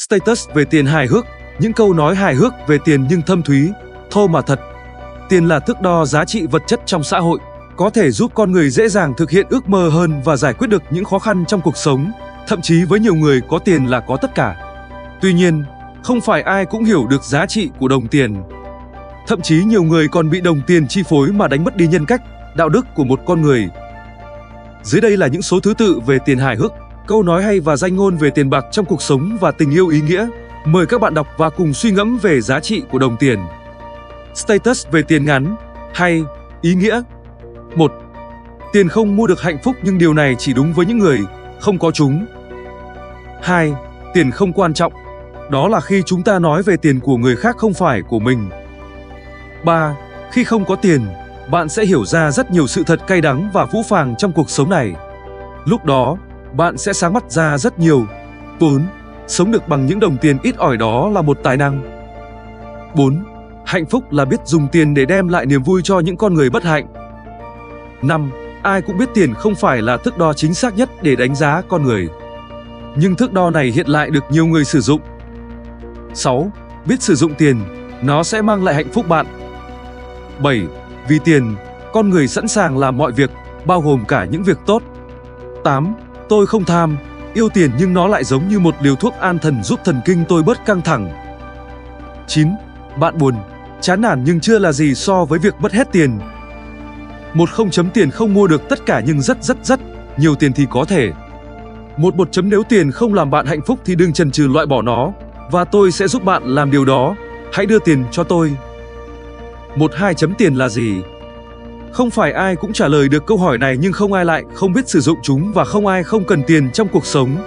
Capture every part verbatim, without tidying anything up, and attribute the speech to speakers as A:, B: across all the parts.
A: Status về tiền hài hước, những câu nói hài hước về tiền nhưng thâm thúy, thô mà thật. Tiền là thước đo giá trị vật chất trong xã hội, có thể giúp con người dễ dàng thực hiện ước mơ hơn và giải quyết được những khó khăn trong cuộc sống. Thậm chí với nhiều người có tiền là có tất cả. Tuy nhiên, không phải ai cũng hiểu được giá trị của đồng tiền. Thậm chí nhiều người còn bị đồng tiền chi phối mà đánh mất đi nhân cách, đạo đức của một con người. Dưới đây là những số thứ tự về tiền hài hước, câu nói hay và danh ngôn về tiền bạc trong cuộc sống và tình yêu ý nghĩa. Mời các bạn đọc và cùng suy ngẫm về giá trị của đồng tiền. Status về tiền ngắn, hay, ý nghĩa. một. Tiền không mua được hạnh phúc nhưng điều này chỉ đúng với những người không có chúng. hai. Tiền không quan trọng. Đó là khi chúng ta nói về tiền của người khác không phải của mình. ba. Khi không có tiền, bạn sẽ hiểu ra rất nhiều sự thật cay đắng và phũ phàng trong cuộc sống này. Lúc đó, bạn sẽ sáng mắt ra rất nhiều. bốn. Sống được bằng những đồng tiền ít ỏi đó là một tài năng. bốn. Hạnh phúc là biết dùng tiền để đem lại niềm vui cho những con người bất hạnh. năm. Ai cũng biết tiền không phải là thước đo chính xác nhất để đánh giá con người. Nhưng thước đo này hiện lại được nhiều người sử dụng. sáu. Biết sử dụng tiền, nó sẽ mang lại hạnh phúc bạn. bảy. Vì tiền, con người sẵn sàng làm mọi việc, bao gồm cả những việc tốt. tám. Tôi không tham, yêu tiền nhưng nó lại giống như một liều thuốc an thần giúp thần kinh tôi bớt căng thẳng. chín. Bạn buồn, chán nản nhưng chưa là gì so với việc mất hết tiền. Một không chấm tiền không mua được tất cả nhưng rất rất rất nhiều tiền thì có thể. Một một chấm nếu tiền không làm bạn hạnh phúc thì đừng chần chừ loại bỏ nó, và tôi sẽ giúp bạn làm điều đó. Hãy đưa tiền cho tôi. Một hai chấm tiền là gì? Không phải ai cũng trả lời được câu hỏi này nhưng không ai lại không biết sử dụng chúng và không ai không cần tiền trong cuộc sống.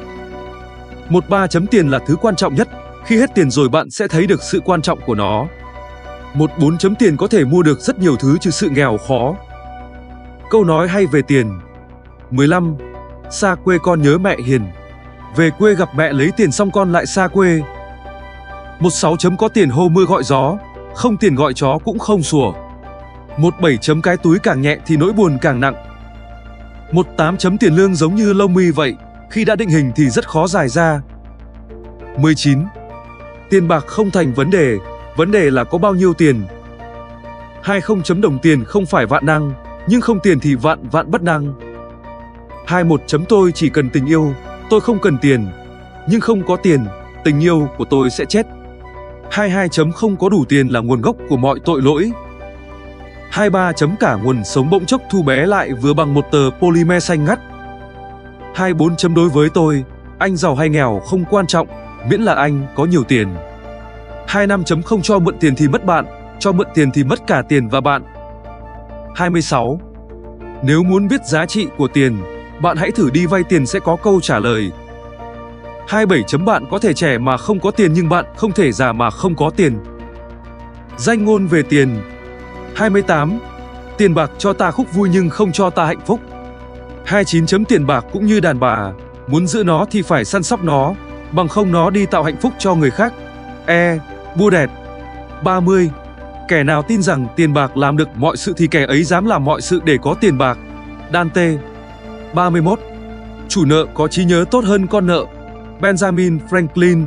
A: Một ba chấm tiền là thứ quan trọng nhất. Khi hết tiền rồi bạn sẽ thấy được sự quan trọng của nó. Một bốn chấm tiền có thể mua được rất nhiều thứ trừ sự nghèo khó. Câu nói hay về tiền. mười lăm. Xa quê con nhớ mẹ hiền. Về quê gặp mẹ lấy tiền xong con lại xa quê. Một sáu chấm có tiền hô mưa gọi gió, không tiền gọi chó cũng không sủa. Một bảy chấm cái túi càng nhẹ thì nỗi buồn càng nặng. Một tám chấm tiền lương giống như lông mi vậy, khi đã định hình thì rất khó dài ra. mười chín. Tiền bạc không thành vấn đề, vấn đề là có bao nhiêu tiền. hai mươi chấm đồng tiền không phải vạn năng, nhưng không tiền thì vạn vạn bất năng. hai mươi mốt chấm tôi chỉ cần tình yêu, tôi không cần tiền, nhưng không có tiền, tình yêu của tôi sẽ chết. hai mươi hai chấm không có đủ tiền là nguồn gốc của mọi tội lỗi. hai mươi ba chấm cả nguồn sống bỗng chốc thu bé lại vừa bằng một tờ polymer xanh ngắt. hai mươi bốn chấm đối với tôi, anh giàu hay nghèo không quan trọng, miễn là anh có nhiều tiền. hai mươi lăm chấm không cho mượn tiền thì mất bạn, cho mượn tiền thì mất cả tiền và bạn. hai mươi sáu. Nếu muốn biết giá trị của tiền, bạn hãy thử đi vay tiền sẽ có câu trả lời. hai mươi bảy chấm bạn có thể trẻ mà không có tiền nhưng bạn không thể già mà không có tiền. Danh ngôn về tiền. hai mươi tám. Tiền bạc cho ta khúc vui nhưng không cho ta hạnh phúc. hai mươi chín chấm tiền bạc cũng như đàn bà, muốn giữ nó thì phải săn sóc nó, bằng không nó đi tạo hạnh phúc cho người khác. E. Bua đẹt. ba mươi. Kẻ nào tin rằng tiền bạc làm được mọi sự thì kẻ ấy dám làm mọi sự để có tiền bạc. Dante. ba mươi mốt. Chủ nợ có trí nhớ tốt hơn con nợ. Benjamin Franklin.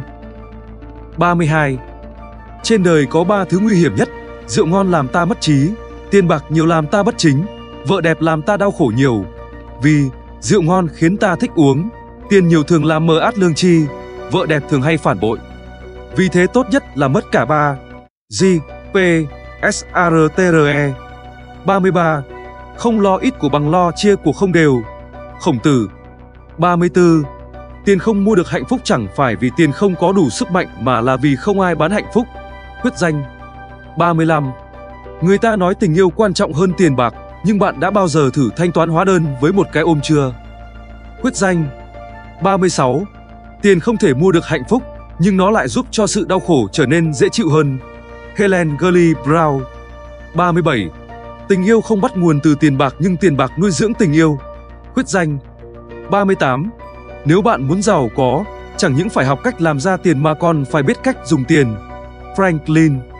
A: ba mươi hai. Trên đời có ba thứ nguy hiểm nhất: rượu ngon làm ta mất trí, tiền bạc nhiều làm ta bất chính, vợ đẹp làm ta đau khổ nhiều. Vì rượu ngon khiến ta thích uống, tiền nhiều thường làm mờ át lương tri, vợ đẹp thường hay phản bội. Vì thế tốt nhất là mất cả ba. G. P. S. A. R. T. R. E. ba mươi ba. Không lo ít của bằng lo chia của không đều. Khổng Tử. ba mươi tư. Tiền không mua được hạnh phúc chẳng phải vì tiền không có đủ sức mạnh mà là vì không ai bán hạnh phúc. Quyết Danh. ba mươi lăm. Người ta nói tình yêu quan trọng hơn tiền bạc, nhưng bạn đã bao giờ thử thanh toán hóa đơn với một cái ôm chưa? Quyết Danh. ba mươi sáu. Tiền không thể mua được hạnh phúc, nhưng nó lại giúp cho sự đau khổ trở nên dễ chịu hơn. Helen Gurley Brown. ba mươi bảy. Tình yêu không bắt nguồn từ tiền bạc nhưng tiền bạc nuôi dưỡng tình yêu. Quyết Danh. ba mươi tám. Nếu bạn muốn giàu có, chẳng những phải học cách làm ra tiền mà còn phải biết cách dùng tiền. Franklin.